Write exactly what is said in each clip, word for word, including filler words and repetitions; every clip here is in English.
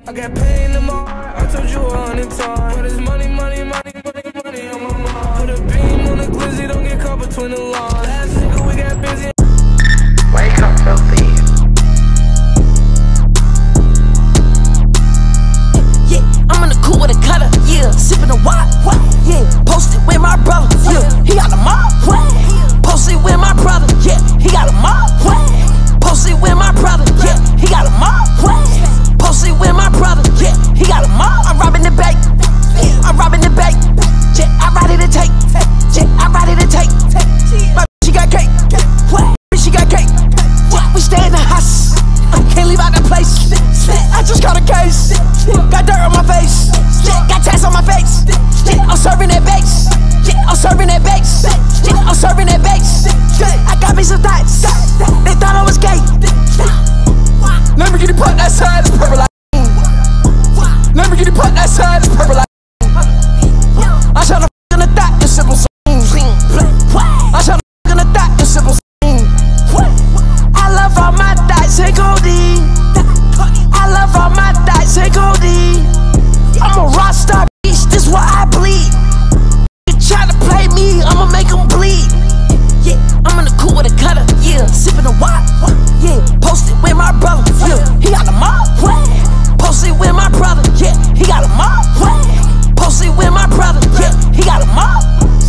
I got pain in my heart, I told you a hundred times. But it's money, money, money, money, money on my mind. Put a beam on the glizzy, don't get caught between the lines. Last nigga, we got busy. Wake up, filthy. Yeah, I'm in the coupe with a cutter, yeah. Sipping a wine, what? Yeah, posted with my brother, yeah. He got a mob, what? Posted with my brother, yeah. He got a mob, what? Posted with my brother, yeah. He got a mob, what? Posted with my brother, yeah. He got a mob. I'm robbing the bank, I'm robbing the bank. Yeah, I ride it to take, yeah, I ride it to take. My she got cake, what? She got cake. What? We stay in the house, can't leave out the place. I just got a case, got dirt on my face, got tats on my face. I'm serving that base, I'm serving that base, I'm serving that base. I got me some thoughts, they thought I was gay. Lamborghini put that side, it's purple like Lamborghini put that side, it's purple like I tryna f*** in the thought, it's simple scene. I tryna f*** in the thought, it's simple scene. I love all my thoughts, hey Goldie. I love all my thoughts, hey Goldie. I'm a rock star, bitch, this why I bleed. You try to play me, I'ma make them bleed. Yeah, I'm in the coupe with a cutter, yeah. Sipping a wine, yeah. Posted with my brother, yeah. He got a mob, posted with my brother, yeah. He got a mob, posted with my brother, yeah. He got a mob.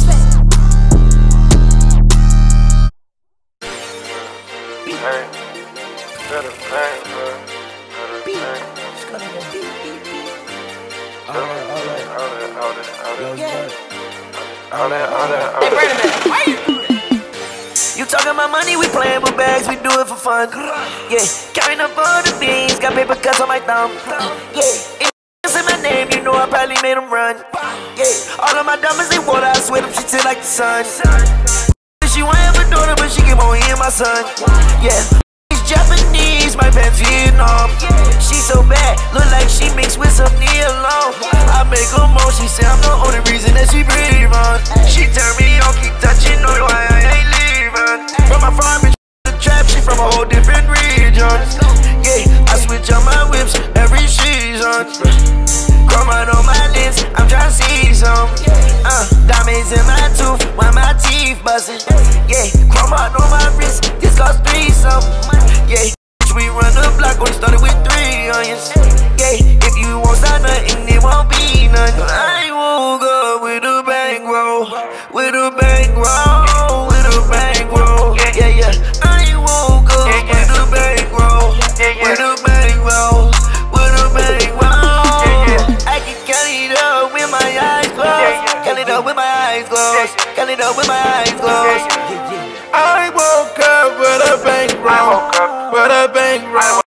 Hey, better bang, bro. Better bang. All that, all that, all that, all that, all that, all that, all that. Hey, wait a minute, why you do that? You talking about money, we playing with bags, we do it for fun. Yeah, carrying up all the beans, got paper cuts on my thumb. Yeah, if in my name, you know I probably made them run. Yeah, all of my diamonds, they water, I swear them shit till like the sun. She won't have a daughter, but she keep on hearing my son. Yeah, she's Japanese, my pants Vietnam. She so bad, look like she mixed with some Neolon. I make her moan, she say I'm the only reason that she breathe on. She turn me on, keep touching, know why I ain't leaving. From my farm, bitch, the trap, she from a whole different region. Yeah, I switch on my whips every season. Come out on my lens, I'm tryna see some. Uh, diamonds in my tooth, while my teeth bustin'. Yeah, chrome out on my wrist, this cost three something. Yeah, we run the block, only started with three onions. Yeah, if you won't start nothing, it won't be nothing. I won't go with a bankroll, with a bankroll, with a bankroll. Yeah, yeah, I won't go with a bankroll, with a bankroll, with a bankroll. I can count it up with my eyes closed, count it up with my eyes closed, count it up with my eyes closed. I woke up with a bankroll, with a bankroll.